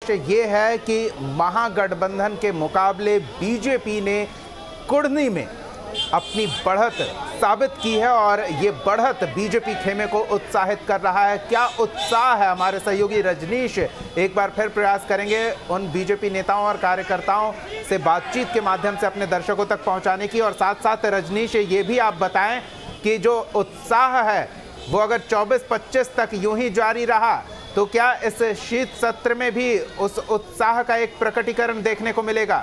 ये है कि महागठबंधन के मुकाबले बीजेपी ने कुढ़नी में अपनी बढ़त साबित की है और ये बढ़त बीजेपी खेमे को उत्साहित कर रहा है। क्या उत्साह है, हमारे सहयोगी रजनीश एक बार फिर प्रयास करेंगे उन बीजेपी नेताओं और कार्यकर्ताओं से बातचीत के माध्यम से अपने दर्शकों तक पहुंचाने की। और साथ साथ रजनीश ये भी आप बताएं कि जो उत्साह है वो अगर 24-25 तक यूं ही जारी रहा तो क्या इस शीत सत्र में भी उस उत्साह का एक प्रकटीकरण देखने को मिलेगा?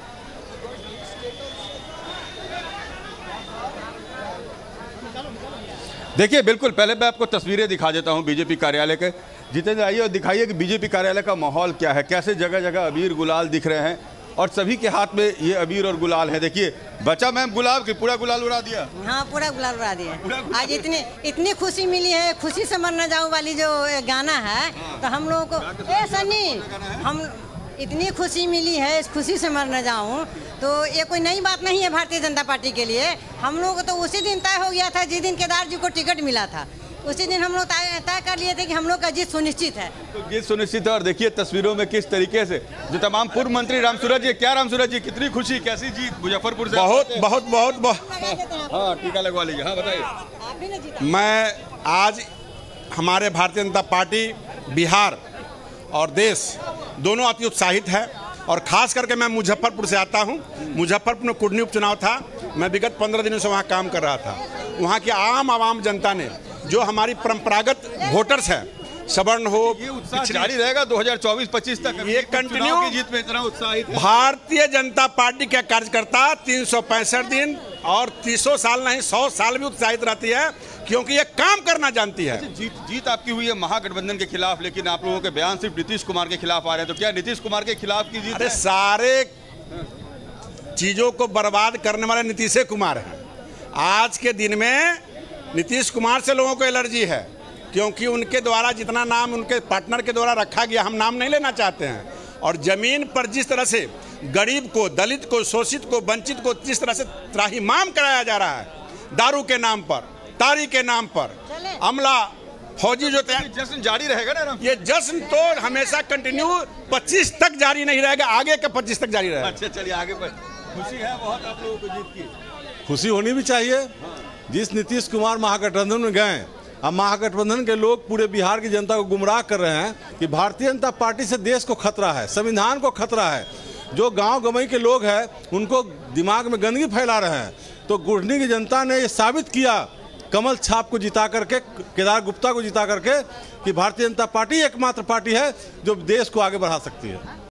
देखिए, बिल्कुल, पहले मैं आपको तस्वीरें दिखा देता हूं बीजेपी कार्यालय के। जितेंद्र, आइए और दिखाइए कि बीजेपी कार्यालय का माहौल क्या है, कैसे जगह जगह अबीर गुलाल दिख रहे हैं और सभी के हाथ में ये अबीर और गुलाल है। देखिए, बचा मैम गुलाब की पूरा गुलाल उड़ा दिया। हाँ, पूरा गुलाल उड़ा दिया। आज इतनी खुशी मिली है, खुशी से मर न जाऊं वाली जो गाना है, तो हम लोगों को सनी हम इतनी खुशी मिली है, इस खुशी से मर न जाऊं, तो ये कोई नई बात नहीं है भारतीय जनता पार्टी के लिए। हम लोग को तो उसी दिन तय हो गया था जिस दिन केदार जी को टिकट मिला था, उसी दिन हम लोग तय कर लिए थे कि हम लोग का जीत सुनिश्चित है। तो जीत सुनिश्चित है। और देखिए तस्वीरों में किस तरीके से जो तमाम पूर्व मंत्री रामसूरत जी, क्या रामसूरत जी, कितनी खुशी, कैसी जीत मुजफ्फरपुर से? बहुत हाँ, टीका लगवा लीजिए। हाँ, बताइए। मैं आज हमारे भारतीय जनता पार्टी बिहार और देश दोनों अति उत्साहित है और खास करके मैं मुजफ्फरपुर से आता हूं। मुजफ्फरपुर में कुढ़नी उपचुनाव था, मैं विगत 15 दिनों से वहां काम कर रहा था। वहां की आम जनता ने, जो हमारी परंपरागत वोटर्स हैं, सवर्ण हो, ये उत्साह जारी रहेगा 2024-25 तक? ये कंटिन्यू की जीत में इतना उत्साहित है। भारतीय जनता पार्टी के कार्यकर्ता 365 दिन और 300 साल नहीं 100 साल भी उत्साहित रहती है, क्योंकि ये काम करना जानती है। जीत आपकी हुई है महागठबंधन के खिलाफ, लेकिन आप लोगों के बयान सिर्फ नीतीश कुमार के खिलाफ आ रहे हैं, तो क्या नीतीश कुमार के खिलाफ की जीत है? सारे चीजों को बर्बाद करने वाले नीतीश कुमार हैं। आज के दिन में नीतीश कुमार से लोगों को एलर्जी है, क्योंकि उनके द्वारा जितना नाम उनके पार्टनर के द्वारा रखा गया, हम नाम नहीं लेना चाहते हैं। और जमीन पर जिस तरह से गरीब को, दलित को, शोषित को, वंचित को जिस तरह से त्राहिमाम कराया जा रहा है, दारू के नाम पर, तारी के नाम पर, अमला फौजी जो जश्न जारी रहेगा ना? ये जश्न तो हमेशा कंटिन्यू 25 तक जारी नहीं रहेगा, आगे के 25 तक जारी रहेगा। अच्छा, चलिए आगे पर। खुशी है बहुत आप लोगों को जीत की? खुशी होनी भी चाहिए। जिस नीतीश कुमार महागठबंधन में गए, अब महागठबंधन के लोग पूरे बिहार की जनता को गुमराह कर रहे हैं कि भारतीय जनता पार्टी से देश को खतरा है, संविधान को खतरा है। जो गांव गंवई के लोग हैं उनको दिमाग में गंदगी फैला रहे हैं। तो कुढ़नी की जनता ने ये साबित किया कमल छाप को जिता करके, केदार गुप्ता को जिता करके, कि भारतीय जनता पार्टी एकमात्र पार्टी है जो देश को आगे बढ़ा सकती है।